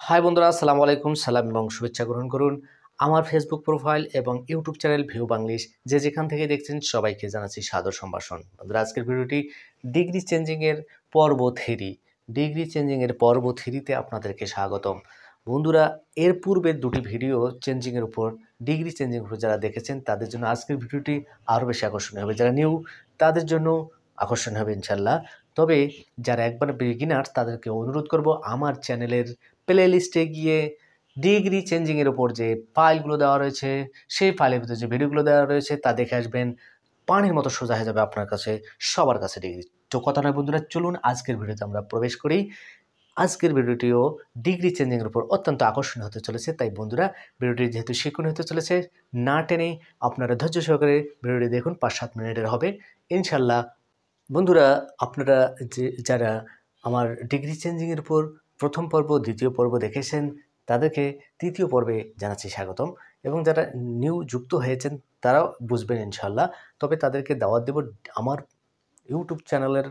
High বন্ধুরা, আসসালামু আলাইকুম। সালাম এবং শুভেচ্ছা গ্রহণ করুন। আমার ফেসবুক প্রোফাইল এবং ইউটিউব চ্যানেল ভিউ বাংলিশ যে যেখান থেকে দেখছেন সবাইকে জানাচ্ছি সাদর সম্ভাষণ। বন্ধুরা, আজকের ভিডিওটি ডিগ্রি চেঞ্জিংয়ের পর্ব 3। ডিগ্রি চেঞ্জিংয়ের পর্ব 3তে আপনাদেরকে স্বাগতম। বন্ধুরা, এর পূর্বের দুটি ভিডিও চেঞ্জিংয়ের উপর, ডিগ্রি চেঞ্জিংয়ের উপর যারা দেখেছেন তাদের জন্য আজকের ভিডিওটি আরও বেশি আকর্ষণীয় হবে। যারা নিউ তাদের জন্য আকর্ষণীয় হবে ইনশাল্লাহ। তবে যারা একবার বিগিনার তাদেরকে অনুরোধ করব আমার চ্যানেলের প্লে লিস্টে গিয়ে ডিগ্রি চেঞ্জিংয়ের ওপর যে ফাইলগুলো দেওয়া রয়েছে, সেই ফাইলের ভিতরে যে ভিডিওগুলো দেওয়া রয়েছে তা দেখে আসবেন। পানির মতো সোজা হয়ে যাবে আপনার কাছে, সবার কাছে ডিগ্রি। তো কথা নয় বন্ধুরা, চলুন আজকের ভিডিওতে আমরা প্রবেশ করি। আজকের ভিডিওটিও ডিগ্রি চেঞ্জিংয়ের উপর অত্যন্ত আকর্ষণীয় হতে চলেছে। তাই বন্ধুরা, ভিডিওটি যেহেতু শিক্ষণীয় হতে চলেছে, না টেনে আপনারা ধৈর্য সহকারে ভিডিওটি দেখুন। 5-7 মিনিটের হবে ইনশাল্লাহ। বন্ধুরা, আপনারা যারা আমার ডিগ্রি চেঞ্জিংয়ের উপর প্রথম পর্ব, দ্বিতীয় পর্ব দেখেছেন তাদেরকে তৃতীয় পর্বে জানাচ্ছি স্বাগতম, এবং যারা নিউ যুক্ত হয়েছেন তারাও বুঝবেন ইনশাল্লাহ। তবে তাদেরকে দাওয়াত দেব আমার ইউটিউব চ্যানেলের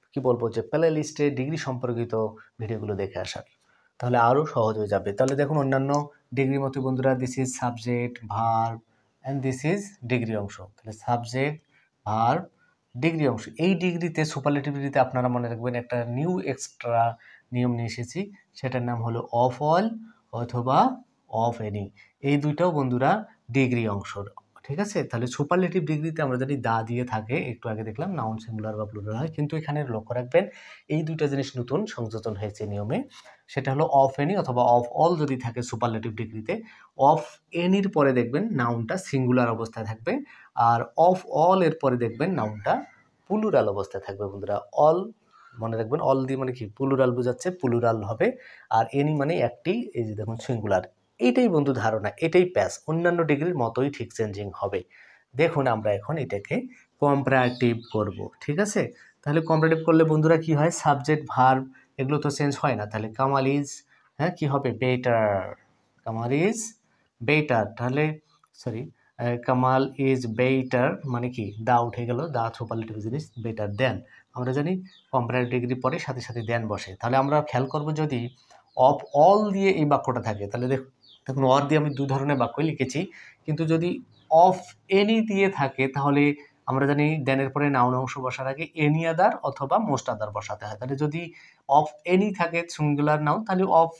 যে প্লে লিস্টে ডিগ্রি সম্পর্কিত ভিডিওগুলো দেখে আসার, তাহলে আরও সহজ হয়ে যাবে। তাহলে দেখুন, অন্যান্য ডিগ্রির মতো বন্ধুরা, this is subject verb and this is degree অংশ। তাহলে সাবজেক্ট ভার্ব ডিগ্রি অংশ। এই ডিগ্রিতে সুপারলেটিভ ডিগ্রিতে আপনারা মনে রাখবেন একটা নিউ এক্সট্রা নিয়ম নিয়ে এসেছি, সেটার নাম হলো অফ অল অথবা অফ এনি। এই দুইটাও বন্ধুরা ডিগ্রি অংশর, ঠিক আছে। তাহলে সুপারলেটিভ ডিগ্রিতে আমরা জানি দা দিয়ে থাকে, একটু আগে দেখলাম নাউন সিঙ্গুলার বা প্লুরাল হয়, কিন্তু এখানে লক্ষ্য রাখবেন এই দুইটা জিনিস নতুন সংযোজন হয়েছে নিয়মে। সেটা হলো অফ এনি অথবা অফ অল যদি থাকে সুপারলেটিভ ডিগ্রিতে, অফ এনির পরে দেখবেন নাউনটা সিঙ্গুলার অবস্থায় থাকবে, আর অফ অল এর পরে দেখবেন নাউনটা প্লুরাল অবস্থায় থাকবে। বন্ধুরা, অল মনে রাখবেন, অল দিয়ে মানে কি প্লুরাল বোঝাচ্ছে, প্লুরাল হবে। আর এনি মানে একটি, এই যে দেখুন সিঙ্গুলার। এইটাই বন্ধু ধারণা, এটাই প্যাস। অন্যান্য ডিগ্রির মতোই ঠিক চেঞ্জিং হবে। দেখুন, আমরা এখন এটাকে কম্পারেটিভ করব, ঠিক আছে। তাহলে কম্পারেটিভ করলে বন্ধুরা কি হয়, সাবজেক্ট ভার্ব এগুলো তো চেঞ্জ হয় না। তাহলে কামাল ইজ, হ্যাঁ কি হবে, বেটার। Kamal is better. তাহলে সরি, কামাল ইজ বেটার মানে কি, দা উঠে গেল, দা সুপারলেটিভ জিনিস, বেটার দেন। আমরা জানি কম্পারেটিভ ডিগ্রি পরে সাথে সাথে দেন বসে। তাহলে আমরা খেয়াল করব, যদি অফ অল দিয়ে এই বাক্যটা থাকে, তাহলে দেখুন অর দিয়ে আমি 2 ধরনের বাক্যই লিখেছি, কিন্তু যদি অফ এনি দিয়ে থাকে তাহলে আমরা জানি দেনের পরে নাউন অংশ বসার আগে এনি আদার অথবা মোস্ট আদার বসাতে হয়। তাহলে যদি অফ এনি থাকে সিঙ্গুলার নাউন, তাহলে অফ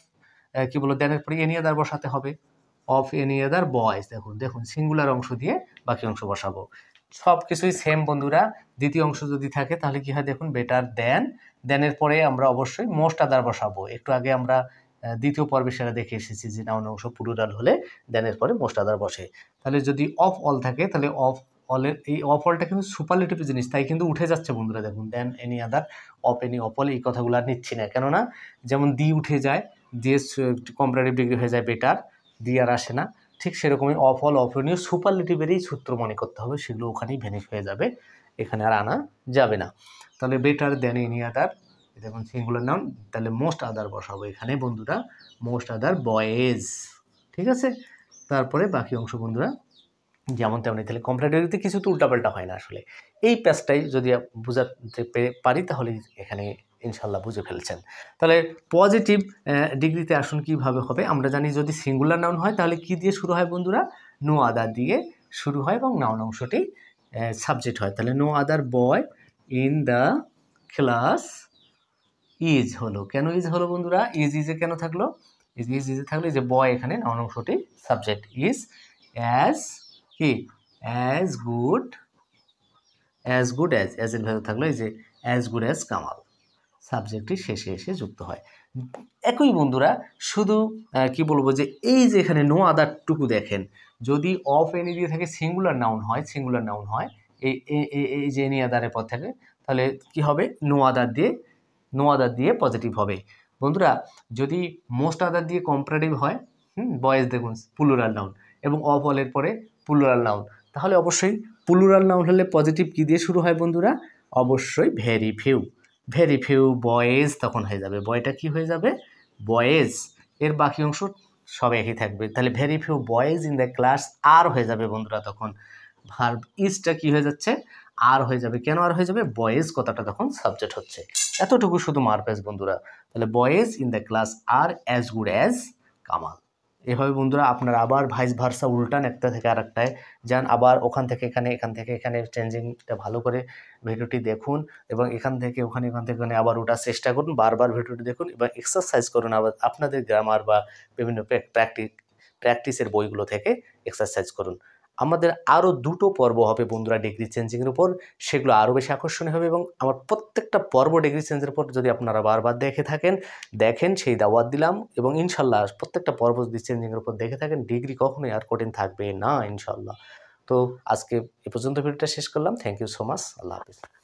দেনের পরে এনি আদার বসাতে হবে। অফ এনি আদার বয়েজ, দেখুন সিঙ্গুলার অংশ দিয়ে বাকি অংশ বসাবো। সব কিছুই সেম বন্ধুরা। দ্বিতীয় অংশ যদি থাকে তাহলে কি হয়, দেখুন বেটার দেন, দেনের পরে আমরা অবশ্যই মোস্ট আদার বসাবো। একটু আগে আমরা দ্বিতীয় পর্বে সেটা দেখে এসেছি যে নাউন অংশ প্লুরাল হলে দেনের পরে মোস্ট আদার বসে। তাহলে যদি অফ অল থাকে তাহলে অফ অলের এই অফ অলটা কিন্তু সুপারলেটিভ জিনিস, তাই কিন্তু উঠে যাচ্ছে বন্ধুরা। দেখুন then, any other, of any, of all, এই কথাগুলো আর নিচ্ছি না, কেননা যেমন দি উঠে যায়, দিয়ে কম্পারেটিভ ডিগ্রি হয়ে যায় বেটার, দি আর আসে না। ঠিক সেরকমই অফ অল, অফ এনি সুপারলেটিভেরই সূত্র মনে করতে হবে, সেগুলো ওখানেই ভ্যানিশ হয়ে যাবে, এখানে আর আনা যাবে না। তাহলে বেটার দেন এনি আদার, দেখুন সিঙ্গুলার নাউন, তাহলে মোস্ট আদার বসাবো এখানে বন্ধুরা, মোস্ট আদার বয়েজ, ঠিক আছে। তারপরে বাকি অংশ বন্ধুরা যেমন তেমনি। তাহলে কম্পারেটিভে কিছু তো উল্টাপাল্টা হয় না আসলে। এই প্যাচটাই যদি বুঝাতে পারি তাহলে এখানে ইনশাল্লাহ বুঝে ফেলছেন। তাহলে পজিটিভ ডিগ্রিতে আসুন কিভাবে হবে। আমরা জানি যদি সিঙ্গুলার নাউন হয় তাহলে কি দিয়ে শুরু হয় বন্ধুরা, নো আদার দিয়ে শুরু হয়, এবং নাউন অংশটি সাবজেক্ট হয়। তাহলে no other boy in the class is হলো। কেন ইজ হলো বন্ধুরা, ইজে কেন থাকলো, ইজে থাকলে যে বয়, এখানে নাউন অংশটি সাবজেক্ট, ইজ অ্যাজ কি, অ্যাজ গুড অ্যাজ এর ভেতরে থাকলো এই যে অ্যাজ গুড অ্যাজ কামাল, সাবজেক্টটি শেষে এসে যুক্ত হয়। একই বন্ধুরা, শুধু কি বলবো যে এই যে এখানে নো আদারটুকু দেখেন, যদি অফ এনি দিয়ে থাকে সিঙ্গুলার নাউন হয়, এই যে এনি আদারের পর থাকে, তাহলে কি হবে, নো আদার দিয়ে পজিটিভ হবে বন্ধুরা। যদি মোস্ট আদার দিয়ে কম্পারেটিভ হয়, বয়েজ দেখুন প্লুরাল নাউন, এবং অফ অলের পরে প্লুরাল নাউন, তাহলে অবশ্যই প্লুরাল নাউন হলে পজিটিভ কি দিয়ে শুরু হয় বন্ধুরা, অবশ্যই ভেরি ফিউ বয়েজ তখন হয়ে যাবে, বয়টা কি হয়ে যাবে, বয়েজ। এর বাকি অংশ সব একই থাকবে। তাহলে very few boys in the class are হয়ে যাবে বন্ধুরা, তখন ভার্ব ইজটা কি হয়ে যাচ্ছে, আর হয়ে যাবে। কেন আর হয়ে যাবে? বয়েজ কথাটা তখন সাবজেক্ট হচ্ছে। এতটুকু শুধু মারপ্যাচ বন্ধুরা। তাহলে boys in the class are as good as Kamal. এভাবে বন্ধুরা আপনারা আবার ভাইস ভার্সা উল্টান একটা থেকে আরেকটায় যান, আবার ওখান থেকে এখানে, এখান থেকে এখানে চেঞ্জিংটা ভালো করে ভিডিওটি দেখুন এবং এখান থেকে ওখানে, এখান থেকে ওখানে আবার ওঠার চেষ্টা করুন। বারবার ভিডিওটি দেখুন এবং এক্সারসাইজ করুন আবার আপনাদের গ্রামার বা বিভিন্ন প্র্যাকটিসের বইগুলো থেকে এক্সারসাইজ করুন। আমাদের আরও 2টো পর্ব হবে বন্ধুরা ডিগ্রি চেঞ্জিংয়ের উপর, সেগুলো আরও বেশি আকর্ষণীয় হবে এবং আমার প্রত্যেকটা পর্ব ডিগ্রি চেঞ্জের উপর যদি আপনারা বারবার দেখেন সেই দাওয়াত দিলাম এবং ইনশাল্লাহ প্রত্যেকটা পর্ব যদি চেঞ্জিংয়ের উপর দেখে থাকেন ডিগ্রি কখনোই আর কঠিন থাকবে না ইনশাল্লাহ। তো আজকে এ পর্যন্ত ভিডিওটা শেষ করলাম। Thank you so much. আল্লাহ হাফিজ।